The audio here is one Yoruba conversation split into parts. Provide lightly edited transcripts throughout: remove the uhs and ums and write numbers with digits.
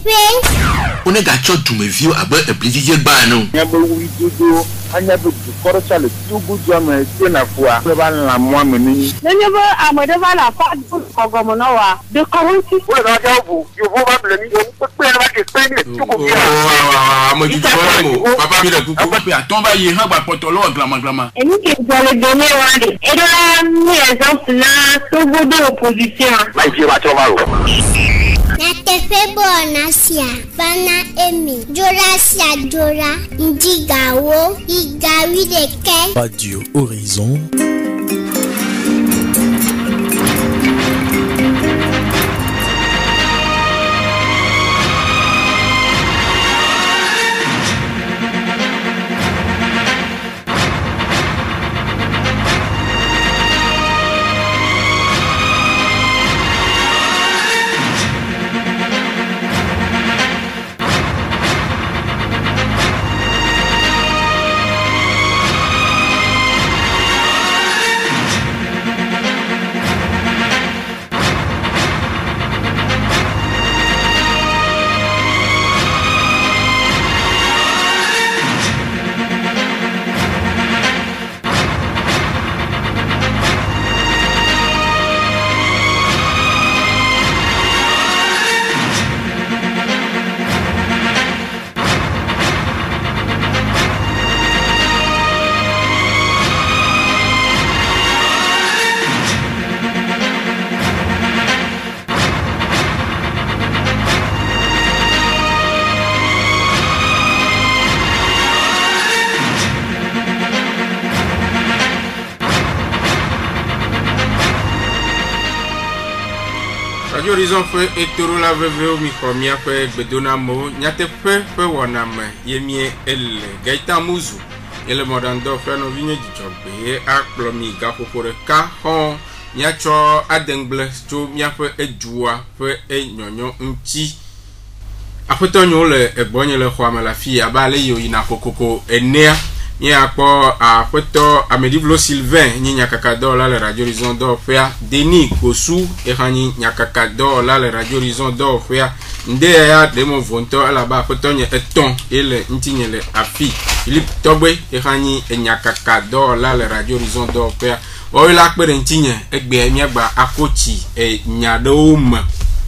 On est gâteau de mes vieux à bord et plaisir bano. Il y a beaucoup de dodo, il y a beaucoup de corps le tout goût de me tienne à quoi. Le bal la moi meni. Le niveau à me devant la part du Gomonoa. De comment tu peux regarder vous? Je vous vois le niveau. Vous pouvez avoir que c'est tout comme ça. Ah, moi du tout. Papa mi le coucou. Papa tomba y ha ba potolo glama. Et nous qui doit le donner au et de la mise exemple là, tout goût de l'opposition. Mais je vais tomber. Natefe bonasia, Fana Emi, Jorasia Jora, Ndigawo, Igawi de Ke. Radio Horizon. Horizon fait et toro la veve au micro mia fait bedona mo nyate fait waname yemie el gaita muzu ele modando fait no vinye jijobe e akplomi gafopore ka hon nyacho adengle cho mia fait edua fait enyonyo nti apetonyo le ebonye le khwama la fille aba le yo ina kokoko enea ni akpo apeto amedivlo Sylvain ni nyakakado la le Radio Horizon do fea Denis Kosu e hani nyakakado la le Radio Horizon do fea nde ya demo vonto ala ba apetonye eton ele ntinyele afi Philippe Togbe e hani nyakakado la le Radio Horizon do fea o ila pere ntinye egbe mi agba akochi e nyadom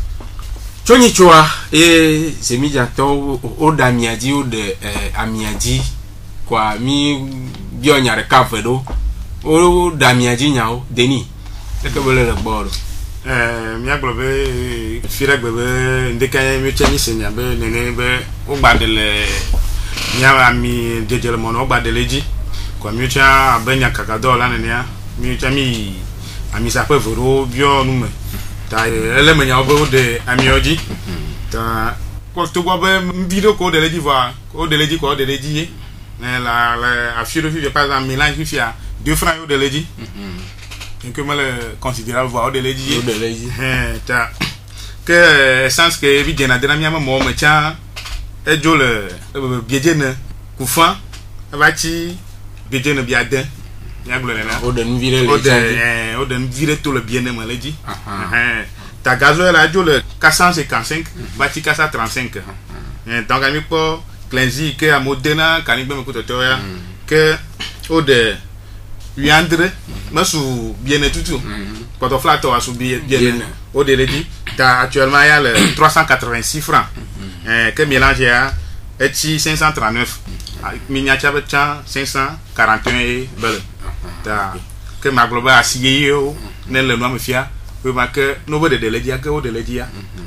chonyi choa e semija to o damiaji o de amiaji kwa mi bionyare kafedo o damiaji nyao Denis ekebele le gboro mi aglobe firegbebe ndekanye mi cheni senya be nene be o gbadele nya mi dejele mono o gbadeleji kwa mi cha abenya kakado la nene ya mi cha mi amisa pe voro bio nume ta elemenya obo de amioji ta ko to gbo be video ko deleji va ko deleji la affaire de par exemple mélange qui a 2 francs de l'édit que moi le considérable voir de l'édit ta que sens que vi dena dena miama mo me cha e jo le biedene kufan avati biedene biaden ya glole na o de nvire le o de nvire tout le bien me l'édit ta gazoil la jo le 455 vati 435 donc ami po Clenzy que à Modena kanigbe me kototo ya que o de Yandre masu bien tout quand on flatte à sous bien au de l'édit t'as actuellement il y a le 386 francs que mélange ya et 539 miniature 541 belle t'as que ma global a signé yo ne le nom me fia que no de l'édit que o de l'édit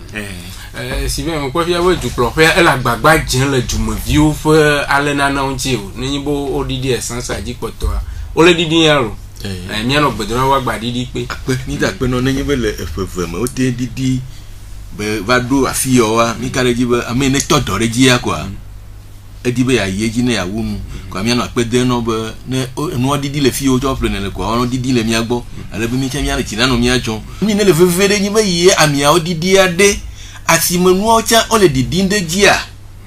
si bien on quoi via du plan faire elle a gbagba djin le dumevio fe alena na onti o ni bo odidi essence aji poto o le didi yaro mi ano gbedran wa gba didi pe ni da pe no ni be le efefe mo o te didi be va do afi yo wa mi kare ji be ame ne to do re ji ya kwa edi be ya ye ji ne ya wonu kwa mi ano pe de no be ne no didi le fi o tople ne le kwa ono didi le mi agbo ale be mi che mi ari ti na no mi ajon mi ne le vevere ni be ye amia o didi ade asimenu ocha ole didinde jia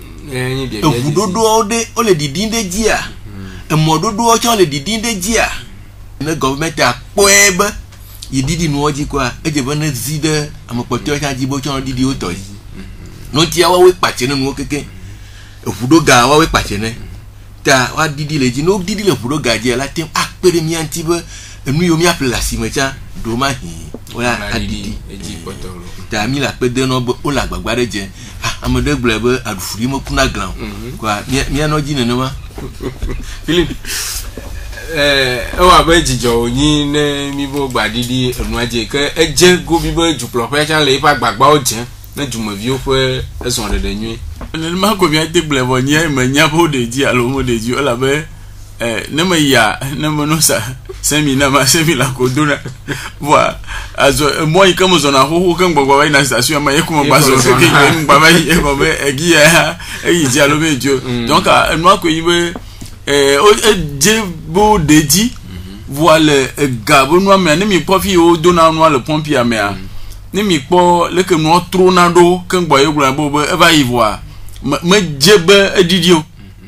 evudodo ode ole didinde jia emododo ocha ole didinde jia ne government akpoebe yididi nu oji kwa ejebe ne zide amapote ocha jibo ocha didi oto no tia wa we pache no keke efudo ga wa we pache ne ta wa didi le ji no didi le efudo ga je la tem akpere mi anti be enu yo mi apela si mecha do ma hi wa adidi eji potolo ta mi la pe de no o la gbagba de je amode gble be adufuri mo kuna ground kwa mi no ji ne ma Philip wa be jijo oyin ne mi bo gbadidi enu aje ke eje go bi be juplo pe chan le pa gbagba o je na jumovi o fe eson de nyu ne ma ko mi ate gble bo nya ma nya bo de ji alo mo de ji o la be ne ma ya ne mo no sa semi na ma semi la ko dona wa azo mo yi kamo zona ho kan gbagba wa na station ma yekuma bazo ke ke gbagba yi ko be egi ya eyi ji alo mejo donc no ko yi be o je bo de ji voilà gabo no me ne mi pofi o dona no le pompier me a ne mi po le ke no tronado kan gbo yegura bo be eva ivoa me jebe edidio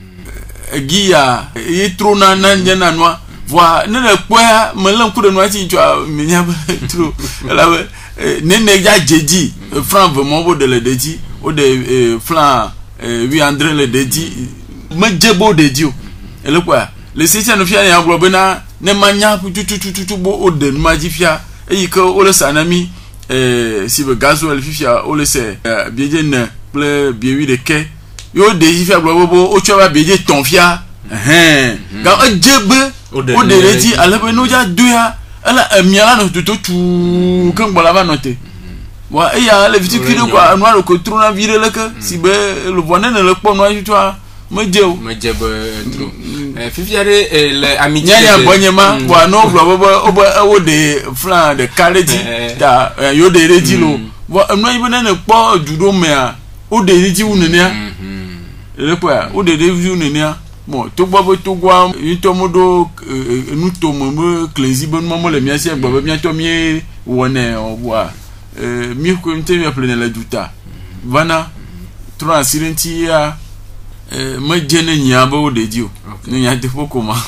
gia e trona na njana no voa ne le kwa me le ku de no ati twa me nya tro la ne ja jeji franc vraiment bo de le deji o de flan wi André le deji me jebo deji ele kwa le sisi no fia ya gbo na ne manya tutututu bo o de ma ji fia e ko o le sanami si be gasoil fifia o le se bieje ne ple biewi de ke yo de fifia gbo bo o choba bieje ton fia ga o jebe o de reji alebe no ja duya ala miala no tutu kan gbo la ba note wa e ya le viti kiri kwa anwa ko trona vire le ke si be le bonne le po no ajutwa mejeu tro fifia de le amitié ya bonyema wa no gbo o de flan de carreti da yo de reji lo wa no ibe na po judo me a o de reji unenia le pa o de reji unenia mo to gbo to gwa to modo nu to mo cleansi bon mo le miasi gbo bi to mi wone o wa mi ko mte mi appelé la duta vana transirenti ya ma jene nyaba o de dio ni ya te foko ma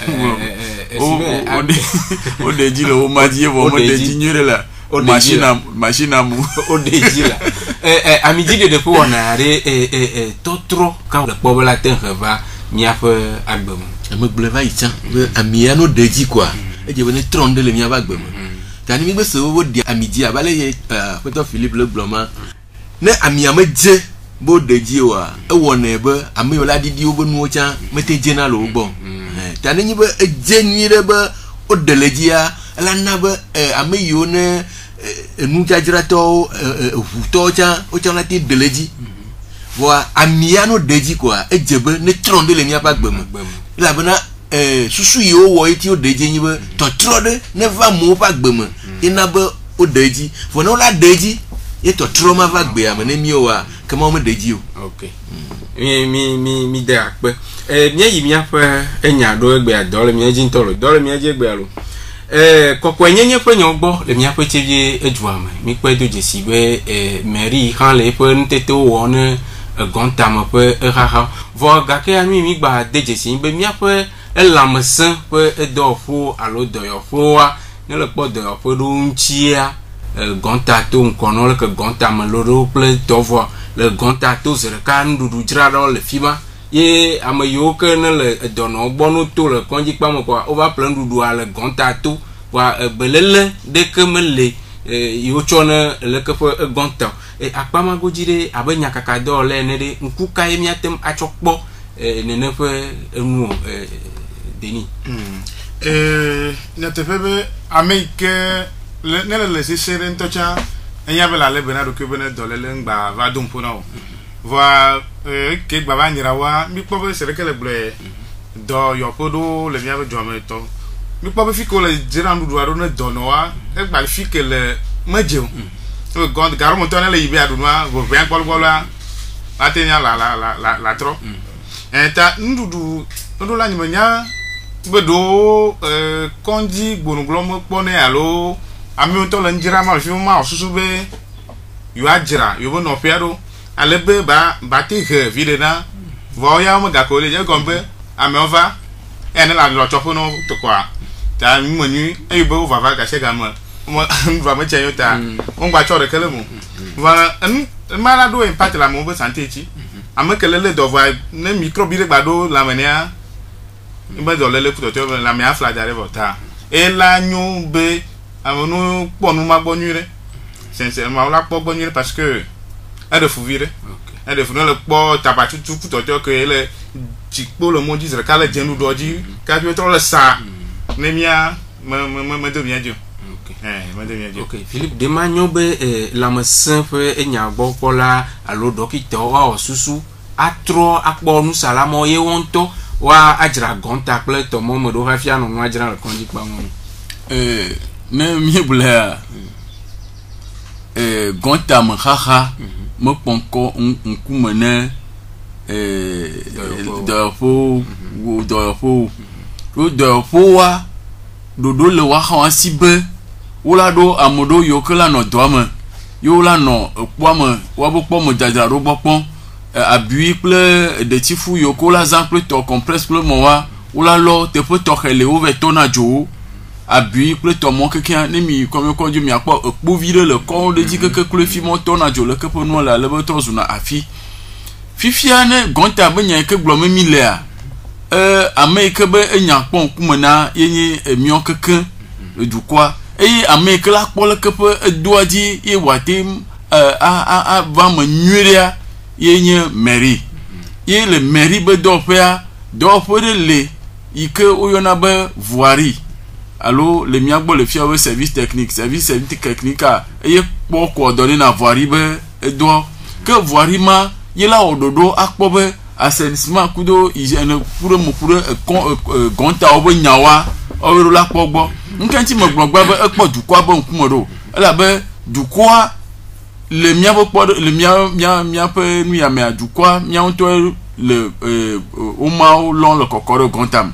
o de jilo o ma die bo mo de jinyere la machine mu o de jila amidi de po na re totro ka le po la ten va nya fa album me gleva icha amia no de ji kwa e je bene tronde le nya ba gbem tani mi be so wo di amidi abale ye Peter Philippe le bloma ne amia me je bo deji wa e wona ebe amayo la didi obo nu ocha mete jena lo gbo tani nyi be je nyire be o delejia la na be amayo ne enu jajira to futo cha o cha la ti deleji wa amia no deji kwa e jebe ne tronde le mi apa gbem la bena susu yo wo iti o deji nyi be to trode ne va mo pa gbem ina be o deji fo no la deji ye to trauma va gbe amene mi o wa kama o me deji o okay mi de akpe mi yi mi afa enya do egbe adole mi eji ntoro dole mi eji egbe alo kokko enyenye pe nyo gbo le mi afa chevie ejuama mi pe do jesi be mairie han le pe ntete wo ne gonta ma pe haha vo ga ke ami mi gba de jesi be mi afa elamsen pe edo fo alo do yo fo wa ne le po do yo fo do nchia gonta to nkono le ke gonta ma loro ple tovo le gonta to zere kan dudu jira do le fiba ye amayo ke ne le dono gbonu to le konji pa mo kwa over plan dudu ale gonta to wa belele de ke mele yo chona le ke fo gonta akpama gojire abenya kaka do le ne de nkuka ye miatem achokpo ne ne fo enu deni ne te febe ameke le sere ntocha enya bela le bena do ke bena dole le ngba va dum pona o va ke gba ba nyira wa mi po be sere ke le ble do yo podo le mia be do me to mi po be fiko le jira ndu do ne do no wa e gba fike le majeun o god garo mo to ne le ibe adu wa go ben kwal la atenya la tro ta ndu la ni manya be do konji gbonuglo mo pone alo ami on to le njira ma fi ma osusu be yo ajira yo bo no piado alebe ba te he vide na vo ya mo ga ko le je gombe ami ova ene la lo chofo no to kwa ta mi monu e bo va ga se ga mo va me tiens yota on va chore kele mo va mala do impact la mo be santé chi ame kele le do va ne micro bi le gbado la menia imba do le puto to la me afla jare vota e la nyu be amonu ponu ma bonure sincèrement la po bonure parce que elle faut virer elle de le po tabatu puto to que le tikpo le mo dit le kala jenu doji ka tu trop le ça ne mia me devient Dieu. Ok, Philippe Demanyo be la me simple e nya gbo pola alo docteur wa osusu atro akpo nu salamo ye wonto wa ajra gonta ple to mo do rafia no ajra le konji pa mo ne mi bula gonta me khaha mo ponko nkumene do wa dodo le wa kha sibe wala do amodo yokela no doame yola no kpoame wa bo kpomo jajara ro gbopon abui ple de tifu yokola exemple to compresse ple mo wa wala lo te po to khele o veto na jo abui ple to mo kekia ne mi comme ko ju mi akpo kpo vire le kon de di keke kle fi mo to na jo le kepo no la le beto zuna afi fifia ne gonta benya ke glome mi le a Amérique be enya pon kumena yenye emion keke du quoi et Amérique la pole que peut doadi et watim a va me nuire yenye mairie et le mairie be dopea dopere le ike oyona be voirie allo le miagbo le fiawe service technique et pour coordonner na voirie be do que voirie ma yela ododo akpobe assainissement kudo hygiène pour mo pour gonta obo nyawa o la pogbo nkanti mo gbogba be ekpo dukwa bo nkumodo ala be dukwa le mia bo pod le mia pe nu ya me dukwa mia onto le o ma o lon le kokoro gontam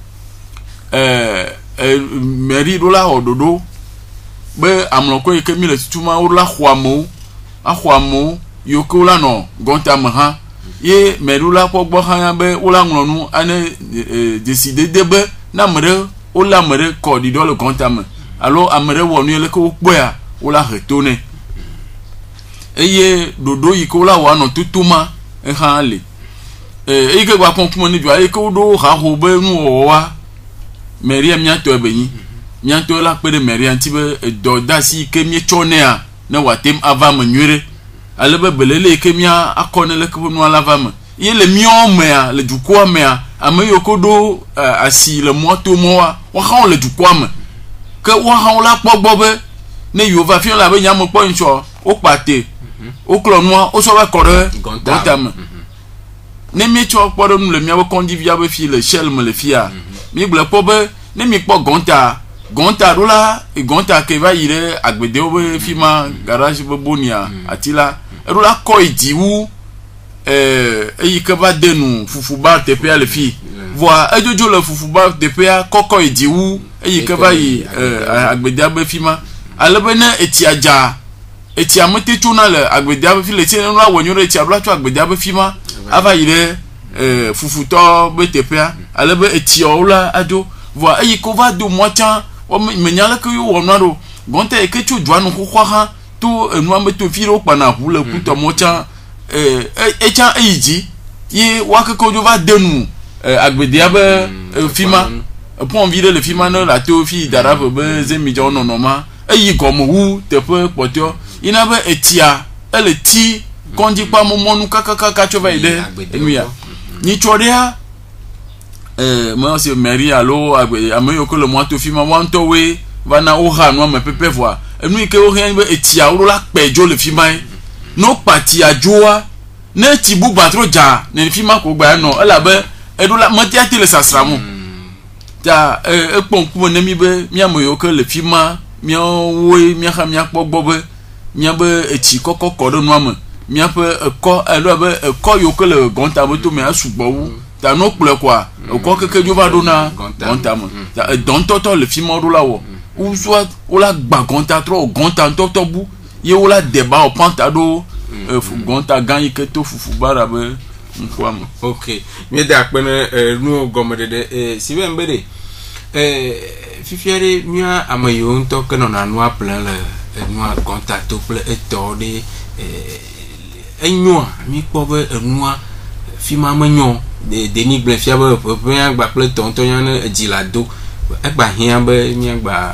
mairie rola ododo be amloko e kemi le tutuma o la khwamo yokola no gontam ha ye merula pogbo hanya be ola nglonu ane décider debe na mere ola mere code do le comptable alors amere wonu ele ko gbo ya ola retourner eye dodo yikola wa no tutuma e han le ike gba konkumo ni jo ko do ha ho be nu wa meri amia to ebeyin mia to la pe de meri anti be do dasi ke mi chone a na watem ava menure alebe belele kemia akone le kubunu alavama yele miomea le dukwamea ameyokodo asi le moto moa wa ha le dukwame ke wa ha la pogbobe ne yova fi la be nyamo po ncho o pate o klonwa o so ba kore gontam ne mi cho podo le miawo convivia be fi le shell me le fia mi gle pobe ne mi po gonta rola e gonta ke va ire agbede o fima garage be bonia atila rola ko idiwu eyi ke va denu fufuba tpa le fi voa ejojo le fufuba tpa koko idiwu eyi ke va yi agbede be fima alebene etiaja etiamete tuna le agbede be fi le tinu la wonyore etiabla tu agbede be fima ava ire fufuto be tpa alebe etiola ajo voa eyi ko va do mocha o menyala ke yo wonaro gonta e ke chu dwanu ko ha to enu ameto firo pana hule kuto mocha echa eji ye wakako jo va denu agbede abe fima pon vide le fima no la to fi darabe be zemijo no noma eyi gomo wu te pe potio ina be etia ele ti konji pa momonu kakaka chova ide enuya ni chorea moi c'est Marie allo ameyo ko le moto fima wanto we vana oha no me pepe voa enu ke o rien be etia o la pejo le fima no pati ajoa ne tibu batro ja ne fima ko gba no ela be edu la mati ati le sasramu ja epon ku ne mi be mi amoyo ko le fima mi we mi ha mi akpogbo be mi be eti kokko kodo no am mi ape ko elo be ko yo ko le gonta bo to me asugbo wu ta no ple kwa ko keke jo va dona gonta mo ta don toto le fima ro la wo ou soit ou la gba gonta trop gonta toto bu ye ou la débat au pantado gonta gagne que to fufu bara be nkwam ok mi da pene nu gomede de si be mbede fifiare mia amayo ntɔ ke nɔna nua ple le enua kɔntato kple etɔ ɖe enyoa mi kpɔ be enua fima menyo deni gble fia be ƒeƒe agba kple tɔntɔ nya ne edzi la do egba hia be miagba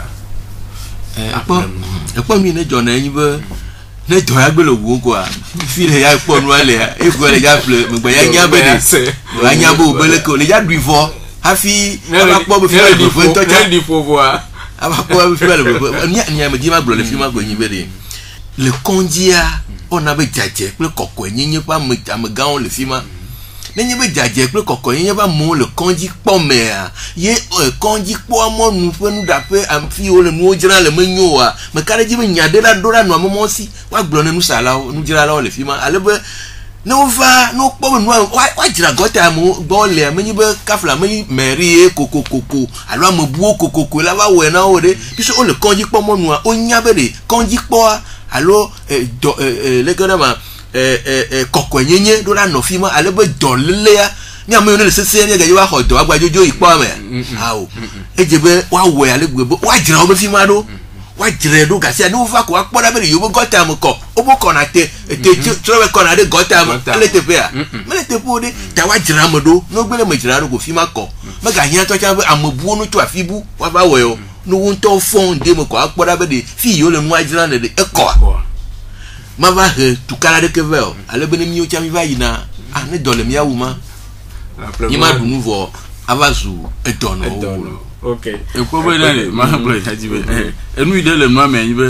ekpɔ mi ne dzɔ na enyi be ne dɔ ya gbe le wo koa fi le ya kpɔ nua lea eko le ya ƒle megbe ya nya be de wa nya be o be le ko le ya ɖui vɔ hafi aba kpɔ be fi le ƒe ŋutɔ tsa di ƒovoa aba kpɔ be fi le ƒe nia me di ma gblɔ le fi ma gbe nyi be de le kɔndzia ona be dzadze kple kɔkɔe nyenye ƒe amegãwo le fi ma nenye be dzadze kple kɔkɔe nyenye ƒe amewo le kɔndzi kpɔ mea ye kɔndzi kpɔ mɔnu ƒe nuɖaƒe afi wo le nuwo dzra le menyo oa meka ɖe dzi be nya ɖe la ɖo ɖa nua mɔmɔ si woagblɔ ne nusalawo nudzralawo le fi ma ale be ne wova ne wokpɔ be nua woadzra gɔta amewo gbɔ lea menye be kafla menye mɛrie kokokoko alo amebuwo kokoko la va wɔe na wo ɖe puisque wole kɔndzi kpɔ mɔnua wonya be de kɔndzi kpɔa alo leke ɖe ma kɔkɔe nyenye ɖo la nɔ fi ma ale be dɔlelea mi ame yiwo ne le sese ne gadzo va xɔ dɔ agbadzodzo yi kpɔ ame awo edze be woawɔe ale gbe be woadzra wo be fi ma ɖo woadzrae ɖo gasia ne wova ko wakpɔ ɖa be de yewo be gɔta me kɔ wobe kɔna te trɔ be kɔna ɖe gɔta me ele teƒea mele teƒewo ɖe ta woadzra ame ɖo ne wogbe le me dzra ɖo ko fi ma kɔ megahiã tɔ tsã be amebuwo no tso afi bu woava wɔe o ne wo ŋutɔ fɔ ŋde me kɔ akpɔ ɖa be de fi yiwo le nua dzra le de ekɔa ma va he tukala ɖeke vɛ o ale be ne miwo tsa mi va yina ne dɔ le miawu ma mi ma ɖu nu vɔ ava zu edɔ nɔ wo ok ekpɔ be ne le ma gblɔ yi dzi be enu yi ɖe le nua me anyi be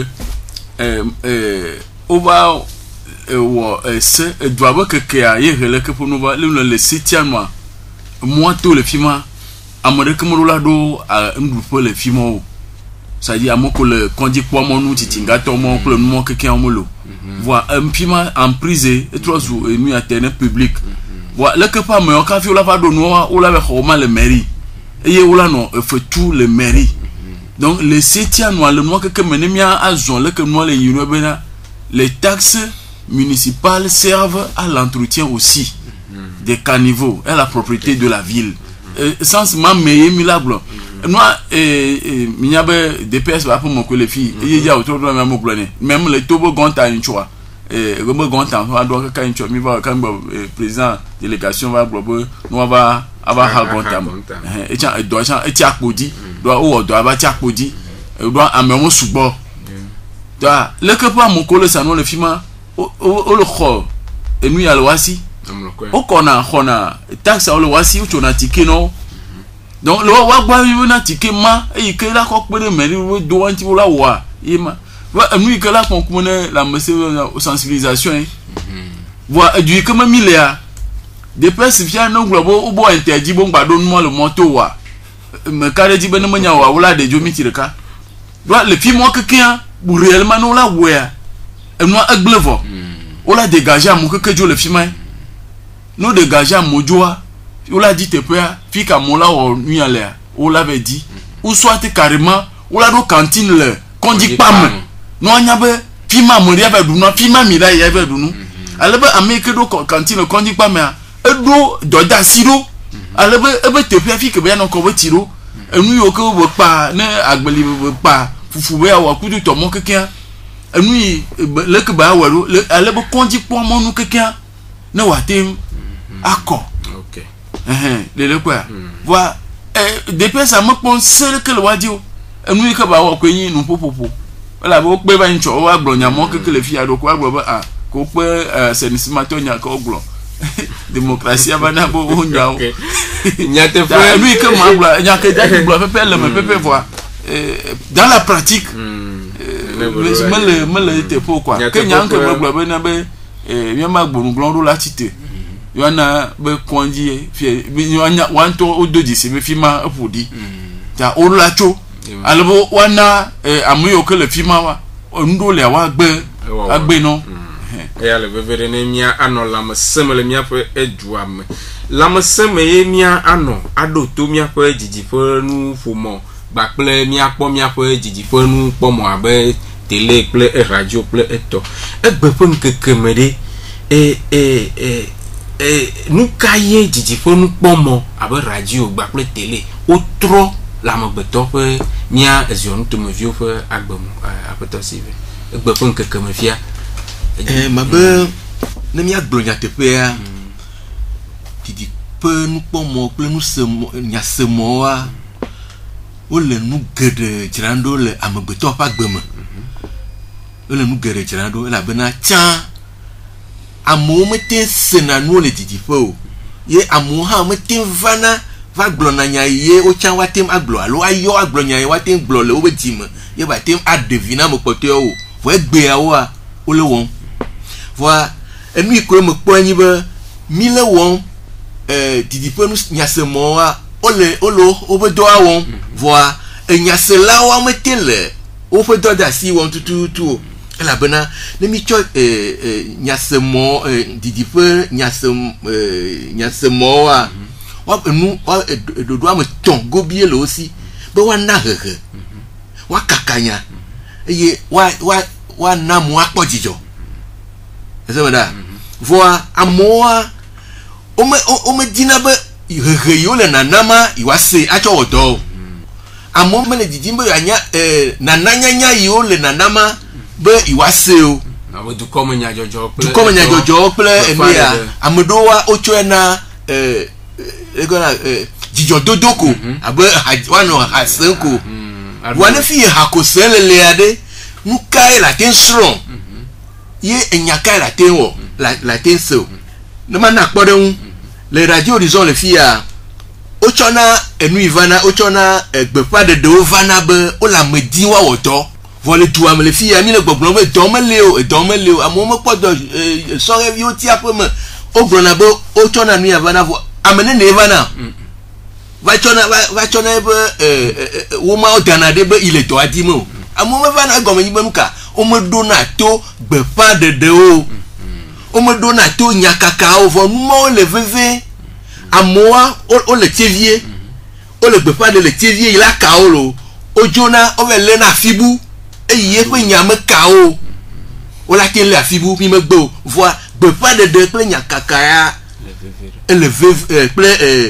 wova wɔ se edua be kekea ye he le ke ƒe nu va le setia nua mɔa to le fi ma ame ɖeke me ɖo la ɖo nuɖuƒe le fi ma o c'est-à-dire ame ko le kɔndzi kpɔ mɔnu titingatɔ mɔ kple numɔ kekeawo me lo voa fi ma emprise etrɔ zu enu ya te ne public voa leke ƒe amewo kafi wola va ɖo nuwa wola be xɔ ma le mairie eye wola nɔ efetu le mairie donc le setia nua le nua keke me ne mia azɔ leke nua le yi nua bena les taxes municipales servent à l'entretien aussi des caniveaux et la propriété de la ville sans ma meye mi la gblɔ nua minya be DPS va ƒe mɔko le fi eye dza wotɔ ɖo miamu gblɔ ne même le to be gɔnta ŋutsoa be gɔnta ƒe aɖɔ kaka ŋutsɔ mi va kan gbɔ président délégation va gblɔ be nua va ava ha gɔnta me etsa edɔ tsa etsi akpo dzi do wowɔ dɔ ava tsi akpo dzi do amewo sugbɔ do leke ƒe amoko le sanu le fi ma wole xɔ enu ya le wasi wokɔna xɔna taxe wo le wasi wotsona tike nɔ donc le wa gba yi na tike ma eyi ke la kɔ kpe ɖe mɛri wo do wa ŋuti wo la wɔa ye ma wa enu yi ke la kpɔ ŋkume ne lamese sensibilisation ye voa edu yi ke memi lea DPS fia ne gblɔ be wo bɔ interdit be ŋgba ɖo numɔ le mɔto wa meka ɖe dzi be ne menya wa wo la ɖe dzo miti ɖeka do le fi mɔ kekea réellement ne wo la wɔa enua egble vɔ wo la dégager amewo keke dzo le fi ma no dégager amewo dzoa wo la di teƒea fi ka mo la wɔ nu ya lea wo la bɛ di ou soit carrément wo la ɖo cantine le kɔndzi kpame no anya be fi ma mo ya bɛ ɖu nu fi ma mi la ya bɛ ɖu nu ale be ame yi ke ɖo cantine le kɔndzi kpamea eɖo dɔdasi ɖo ale be ebe teƒea fi ke be ya nɔ kɔ be tsi ɖo enu yiwo ke be kpa ne agbeli be kpa fufu be ya wɔ kudu tɔmɔ kekea enu yi leke be awɔ ɖo ale be kɔndzi kpɔ mɔnu kekea ne wòate akɔ lele quoi voa DPS a me kpɔn se ke le wadi o enu yi ke ba wɔ ko nyi nu ƒoƒoƒo wala be wo kpe va ŋutsɔ wo agblɔ nyamɔ keke le fia ɖo ko agblɔ be ko kpe senisimatɔ nya ke wo gblɔ démocratie va na bo wo nya o nyateƒe enu yi ke ma gblɔ nya ke dadi gblɔ pepe le me pepe voa dans la pratique mele teƒe quoi ke nya nke me gblɔ be na be miama gbonugblɔ ɖo la tite yana be kɔndzi fie yana wanto odo disi be fima eƒoɖi ta o la tso alebo wana ame yiwo ke le fima wa nuɖo lia wa agbe nɔ eya le veve ɖe ne mia anɔ lãmesẽ me le miaƒe edua me lãmesẽ me ye mia anɔ aɖo to miaƒe dzidziƒe nuƒomɔ gbakple miakpɔ miaƒe dzidziƒe nukpɔmɔ abe télé kple radio kple etɔ egbe ƒe ŋkeke me ɖe nu ka ye dzidziƒe nukpɔmɔ abe radio gbakple télé wotrɔ l'amegbetɔ ƒe mía eziɔnu tomeviwo ƒe agbemu aƒetɔ si egbe ƒe ŋkeke me fia mabe ne míagblɔ nyateƒea didiƒe nukpɔmɔ kple nyasemɔwoa wole nu geɖe dzram ɖo le amegbetɔ ƒe agbe me wole nu geɖe dzram ɖo elabena tsã amewo mete sena nuwo le didiƒe o ye amewo hã mete vana va gblɔna nya ye wotsã woate agblɔ alo ayɔ agblɔ nya ye woate gblɔ le wobe dzime ye bate aɖevi na ame kpɔtɔewo o vɔ egbeawoa wole wɔm vɔa enu yi koe mekpɔ anyi be mi le wɔm didiƒe nyasemɔwoa wole woƒe dɔa wɔm vɔa enyaselawoa mete le woƒe dɔ de asi wɔm tututu o elabena ne mi tsɔ nyasemɔ didiƒe nyasemɔwoa enu ɖoɖo ame tɔ̃ gobie le wo si be woana hehe woakaka nya eye woana amewo akpɔ dzidzɔ ɛsɛmɛ ɖa vɔa amewoa womedina be hehe yiwo le nanama yewoase atsɔ wɔ dɔ o amewo mele didim be yewoanya nananyanya yiwo le nanama be yewoase o dukɔme nyadzɔdzɔ kple enea ame ɖewoa wotsɔe na dzidzɔdodo ko abe woanɔ ha sem ko voa ne fi ye hako sem lelea ɖe nu kae la te srɔ̃ ye enya kae la te wɔ la te se o ne ma na kpɔ ɖe ŋu le radio horizon le fi ya wotsɔna enu yi vana wotsɔna gbeƒã ɖeɖewo vana be wole ame di woawɔ dɔ vɔ le dua me le fi ya mi le gbɔgblɔm be dɔ mele o amewo mekpɔ dɔ sɔhɛviwo ti aƒe me wogblɔna be wotsɔna nu ya vana vɔ ame nene vana va tsɔna be womawo dana ɖe be ile dɔa dim o amewo mevana egɔme nyi be nuka womeɖona to gbeƒã ɖeɖewo womeɖona to nyakakawo vɔ numawo le veve amewoa wole tievie wole gbeƒã ɖe le tievie yi la kawo lo wodzona wove lé na afibu eyi yeƒe nya mekawo wola te lé afibu mi megbe o vɔa gbeƒã ɖeɖe kple nyakaka ya ele veve kple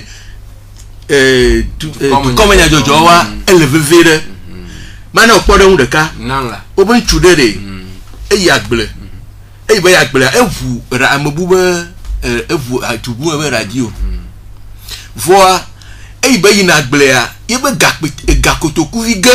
dukɔme nyadzɔdzɔwoa ele veve ɖe mana wòkpɔ ɖe ŋu ɖeka wobe ŋutsu ɖe ɖe eyi agble eyi be agblea eʋu amebu be eʋu atubu be radio vɔa eyi be yina agblea ye be gakotokuvi ge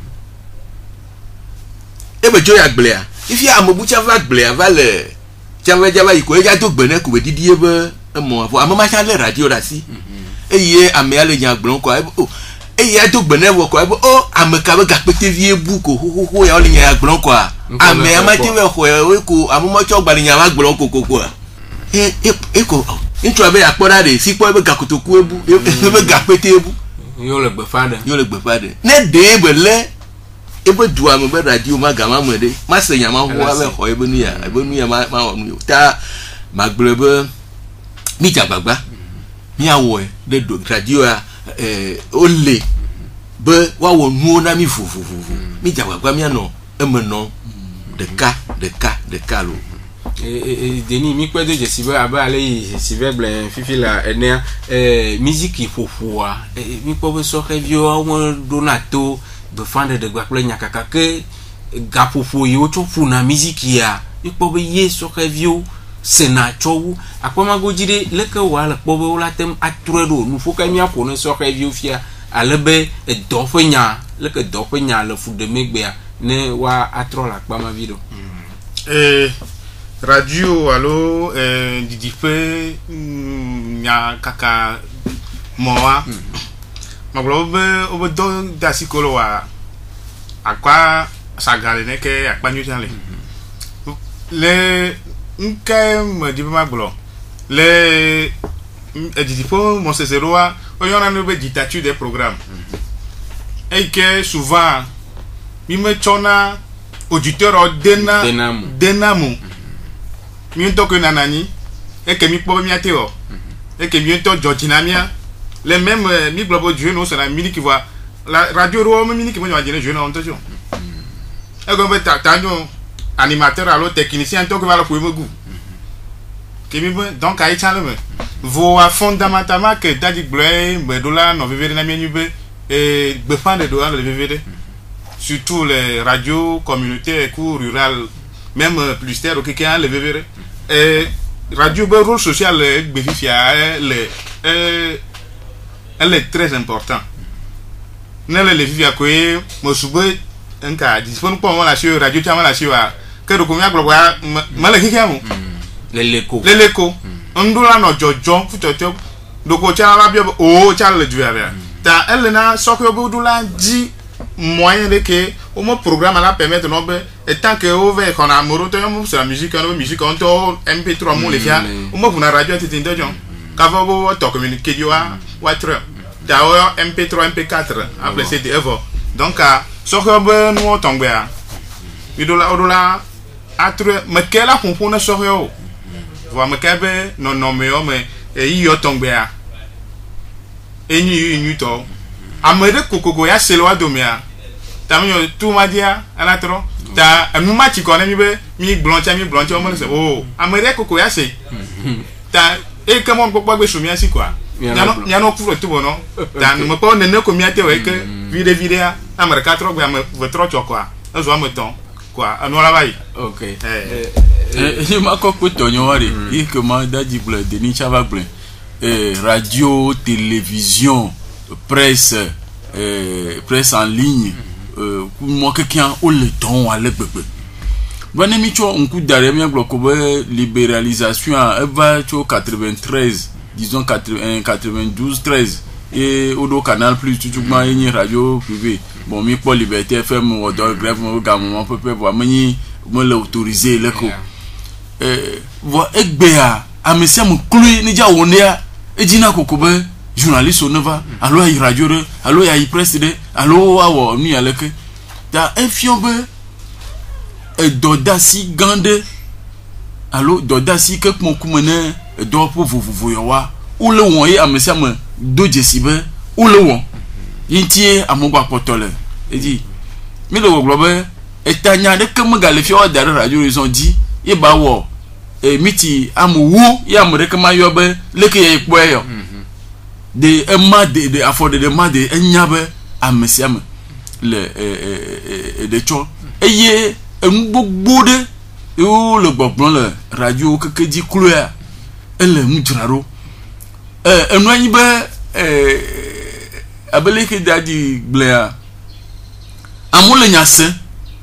ebe dzo ya agblea ifia amebu tsa va agblea va le tsa va yi ko eya do gbe ne ko be didi ye be emɔ vɔ ame ma tsa le radio ɖe asi eye amea le nya gblɔm kɔ eye ado gbe ne wɔ kɔ ebe o ame ka be gakpetevie bu ko xoxoxo ya wole nya gblɔm kɔa amea ma te wɔ xɔe ko ame ma tsɔ gbalẽ nya ma gblɔm kokokoa eko ŋutsua be yakpɔ ɖa ɖe si kpɔ ebe gakotoku ebu ebe gakpete ebu yo le gbeƒã ɖe ne ɖe be lé ebe dua me be radio ma gama me ɖe ma se nya ma ho abe xɔ ebe nu ya ma wɔ nu ta ma gblɔ be mi dze agbagba mi awɔe ɖe radio ya ole be woawɔ nuwo na mi vovovovo mi dze agbagba mianɔ eme nɔ ɖeka lo deni mi kpe do dzesi be abe ale yi dzesi be gblẽ fifi la enea miziki ƒoƒoa mi kpɔ be sɔhɛviwo womeɖona to gbeƒã ɖeɖe gba kple nyakaka ke gaƒoƒo yiwo tsɔ ƒona mizikia mi kpɔ be ye sɔhɛviwo sena tsɔwu akpɔmagodzi ɖe leke wòa le kpɔ be wola tem atrɔe ɖo nuƒo ke miaƒo ne sɔhɛviwo fia ale be edɔ ƒe nya leke dɔ ƒe nya le fu ɖe megbea ne woa atrɔ le akpamavi ɖo radio alo didiƒe nyakaka mɔa magblɔ be wobe dɔ de asi ko le wòa akpa sagale ne ke akpa nyuia le nke me di be magblɔ le didiƒe mɔsese ɖoa woyɔna ne be dictature des programmes eyi ke souvent mi me tsɔna auditeur dena mo mi ŋutɔ ko nana anyi eke mi kpɔ be miate wɔ eke mi ŋutɔ dzɔdzi na mia le même mi gblɔ be dzoe no sena miniki voa la radio ɖowo me miniki me nyɔ adzi ne dzoe na ŋutɔ tso egɔme be ta nyo animateur alo technicien ŋutɔ ko va le ƒo eme gu ke mi be donc ayi tsa le me voa fondamentalement ke dadi gblɔe me ɖo la nɔ veve ɖe na mi be et befan de doigt le VVD surtout les radios communautaires cours rurales même plus terre au qui a le VVD et radio ben rôle social bénéficia elle est très important nele le vivia ko mo sube nka dispon ko mo la show radio chama la show a ke do ko mi agbo wa mala kike mo leleko ndula no jojo futoto do ko chama ba o chala le duya ta elle na sokyo bo dula di moyen de que au mo programme la permettre no be et tant que o ve qu'on a moro to mo sur la musique on to mp3 mo le fia o mo na radio tete jon ka va bo to communiquer yo wa tre d'ailleurs mp3 mp4 après c'est evo donc sokyo be no tongbe a idola atre me kela kompona sokyo va me kabe non me o me e yo tongbe a enyu to amere kokoko ya selwa domia taminyo tout ma dia ala tro ta anu ma ti kono mi bloncha o mo se oh amere koko ya se ta e kamo gbogbo gbe sumi asi kwa nyano kuro tubo no ta no ko ne ko mi ate we ke vide a amere 4 gbe am vetro chokwa ezo am ton kwa anu la bai okay je ma ko to nyori i ke ma daji ble de ni chava ble radio télévision presse presse en ligne moi quelqu'un au le ton à l'ebebe bonne micho on coup d'arrêt bien bloqué libéralisation va au 93 disons 81 92 13 et au canal plus tout moi une radio privée bon mi pour liberté FM ou de grève au gamin peut voir me l'autoriser le coup voir ekbea a monsieur mon clou ni ja wonia e dina kokobe journaliste onova allo ya radio re allo ya presse de allo awo ni aleke ta enfiombe e dodasi gande allo dodasi ke mon kumene e do po vovovo yo wa ou le won yi amese am do jesibe ou le won yintie amogba potole e di mi le wo globe e tanya de ke mgale fi o dare radio ils ont dit e ba wo e miti amu ya mo de ke mayobe leke ye po yo de ema de afford de ma de enyabe amesiam le de cho eye engbogbo de o le gbogbon le radio keke di cloa ele mujraro enwanyi be abeleke dadi blea amule nyase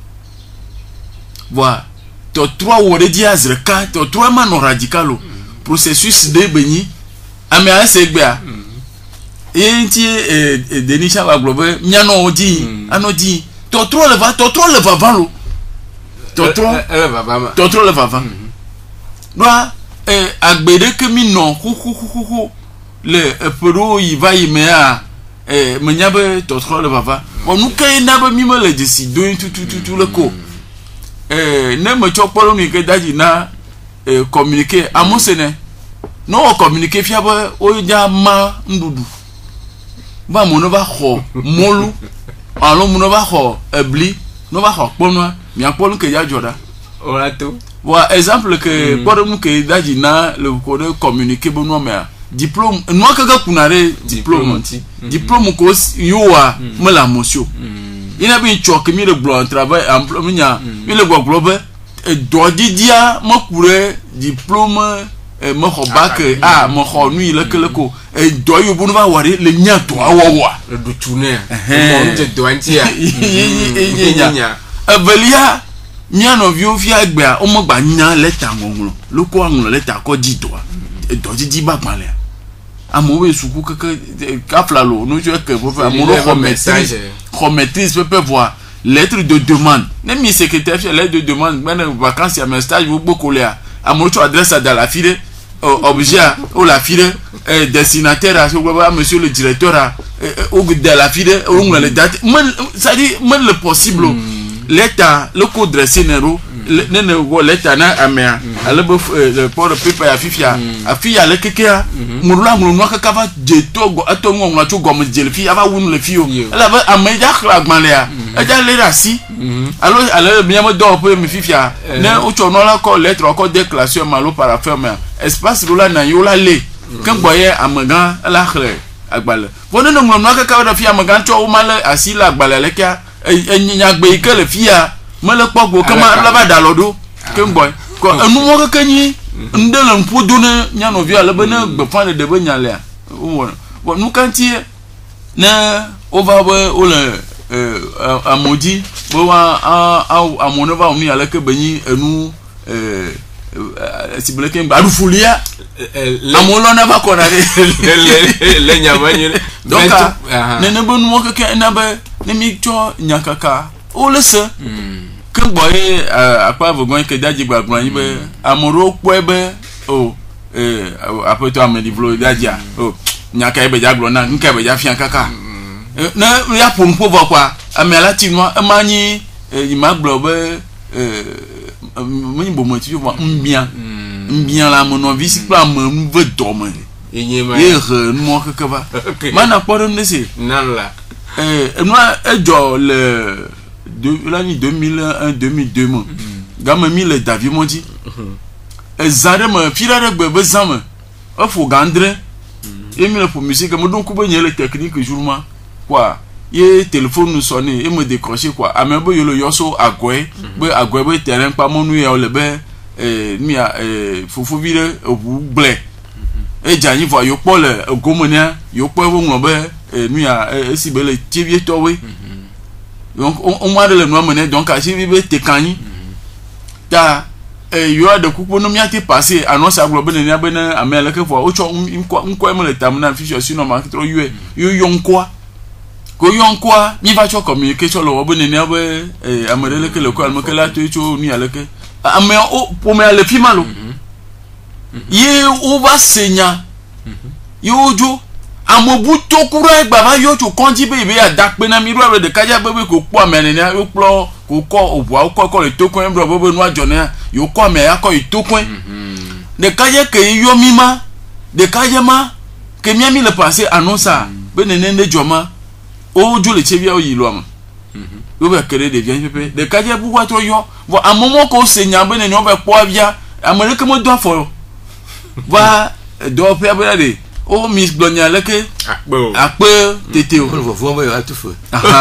voilà to 3 wore di azreka to 3 mano radicalo processus de beni ame asegba enti denisha wa globe nyano odi anodi to 3 le va valo to 3 le va va doa agbede ke mi no hu le pero yi va yi me a menyabe to 3 le va va onu ke na ba mi me le décider tout le ko ne me chopolo mi ke daji na communiquer amosene no communiquer fiaba o ja ma ndudu ba mo no ba ho molu alo mo no ba ho ebli no ba ho pono mi apolo ke ya joda olato wa exemple que pour mu ke daji na le ko de communiquer bo no me diplôme no ka kunare diplôme ko yoa me la motion ina bi chok mi le blanc travail emploi mi nya mi le globe do dia mo kure diplôme mo ho bac mo ho nu ile keleko do yo bu no va wari le nya to awowa le do tune mo nje do antia nya avelia mia no vi o fi agba o mo gba nya leta ngonlo lo ko anlo leta ko di to do di ba gba le amowe suku keke kaflalo no je ke bo fa mo ro maîtrise peut voir lettre de demande même mi secrétaire fait lettre de demande ben vacances ya mes stage beaucoup là à mon adresse à la file objet ou la file destinataire à monsieur le directeur au de la file on le date ça dit même le possible l'état le code dressé nero nene go l'état na amea alebo le port paper ya fifia afia le kekea murula murunwa kakava je togo atongo ngwa togo mo je le fi ava wunu le fio ala ba ameja klagman le ya eja le rasi alors bien mo do po mi fifia ne ucho no la ko lettre ko déclaration malo para ferme espace rola na yola le kan boye amagan ala khre agbale vone no ngom no kaka da fia magancho o male asila agbale le kia enya gbe ike le fia mele kpogbo kama la ba dalodo kemboy ko enu mo kaka nyi ndele mpodo ne nya no via le bene gbe fan de be nya le wo nu kanti na over o le amodi bo wa amone va o mi ale ke benyi enu si bleke mba arufulia amolo na ba kona le nyamanyi donc ne bonu mo ke na ba ne mi cho nyakaka o le se ke boy apa vogon ke daji gbagban yi be amoro po ebe o apoto amedi vlo daji o nyaka ebe jaglo na nke ebe ja fian kaka na ya pon po kwa amela tinwa amanyi imaglo be mwenye bomo ti yo mbien la mono visi pa me ve dorme enyema ye re mo kekeba mana podo ndese nalla moi ejo le l'année 2001 2002 mo gama mi le David mo di ezare me firare gbebe zame ofo gandre emi le pour musique mo donc ko le technique jourma quoi ye téléphone nous sonne et me décrocher quoi amebo yolo yoso agwe be terrain pa monu ye olebe mia fofu vire obu ble e jani vo yo po le gomonia yo po wo ngbe mia si bele tibie towe donc on m'a de le no mene donc a si vive te kanyi ta yo de kupo no mia te passer annonce aglobe ne abena amele ke fo o cho nko mo le tamna fiche si no ma tro yo yonkwa ko yonkwa mi va cho communication lo bo ne ne abe amere ke le ko almakela to cho ni aleke ame o po me ale fimalo ye o va senya yojo amobu to kura egba ba yojo konji be be adakpe na mi ro de kaja bebe ko po amene ne yo plo ko ko obua ko le tokun embro bebe nu ajo ne yo ko me akọ itokun de kaja ke yo mima de kaja ma ke mi ami le passer annonce be ne ne joma o jo le chevia o yilo am o be kere de bien pepe de kaje bu wa to yo vo amomo ko senya be ne no be po avia amerika mo do afo va do pe abela de o miss glonia leke akpe tete o vo vo ya tufo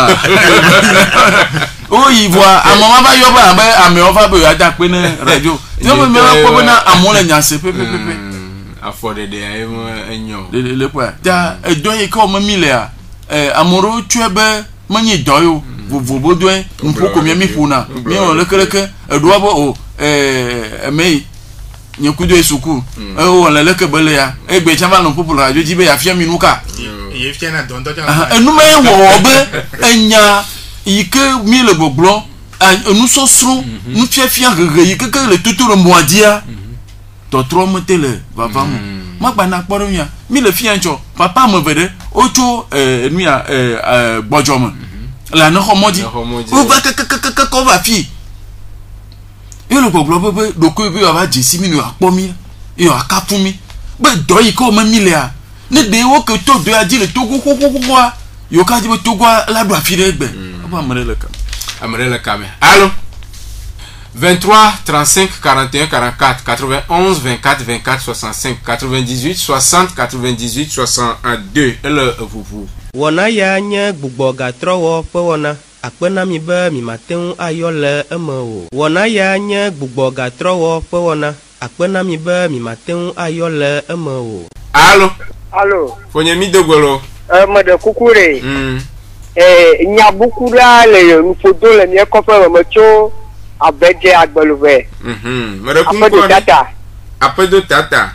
o yi vo amomo ba yo ba be ame o va be ya da pe ne radio yo me ko na amole nyanse pepe afo de ayemo enyo le kwa da do yi ko mo mile a amoro twebe manyi doyo vovo doen mpoko mi funa mi on lekeleke edwa bo o mei nyekudo esuku o la leke bele ya egbe chama no popular radio jibe ya fia minuka ye fia na dondo ja enu me wo be enya ike mi le gbogbo enu so sro nu fia gege ike ke le tuturo moadia to tro motele baba mo magba na kporo ya mi le fia ncho papa mo vede ocho enu ya gbojomo la no homodi o va ka va fi yo lo gbogbo be do ko be wa je si mi no apo mi yo aka fun mi be do yi ko mo mi le a ne de wo ke to do aji le to ko yo ka ji be to gwa la do afi re gbe ba amrele kame allo 23 35 41 44 91 24 24 65 98 60 98 62 ele vuvu wona ya nye gbugbo gatrowo pe wona akpena mi be mi mateu ayo le eme o wona ya nye gbugbo gatrowo pe wona akpena mi be mi mateu ayo le eme o allo fonye mi dogolo mo de kukure nyabukura le nfodo le mi ko fe mo cho abeje agbeluve mere kunko data apedo tata